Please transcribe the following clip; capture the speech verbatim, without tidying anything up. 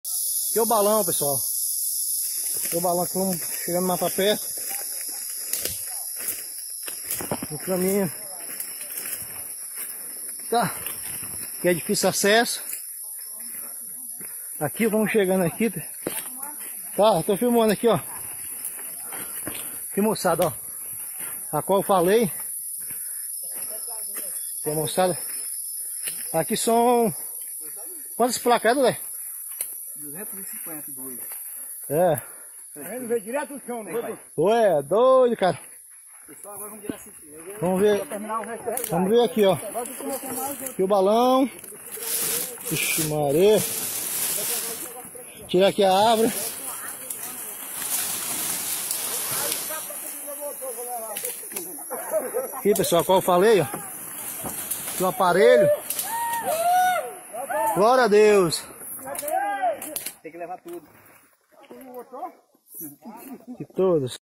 Aqui é o balão, pessoal. Aqui é o balão que vamos chegando mais pra perto. No caminho. Tá. Aqui é difícil acesso. Aqui vamos chegando aqui. Tá, tô filmando aqui, ó. Aqui, moçada, ó. A qual eu falei. Tem moçada. Aqui são... Quantas placas, né? duzentos e cinquenta, dois. É. Ele veio direto do chão, né, pai? Ué, é doido, cara. Pessoal, agora vamos virar assistir. Vamos ver. Terminar o resto do resgate. Vamos ver aqui, ó. Aqui o balão. Ixi, Maria. Tirar aqui a árvore. Aqui, pessoal, qual eu falei, ó. Aqui o aparelho. Glória a Deus. Tem que levar tudo. De todos.